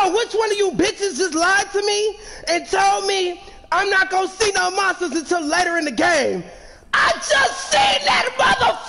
know which one of you bitches just lied to me and told me I'm not gonna see no monsters until later in the game. I just seen that motherfucker!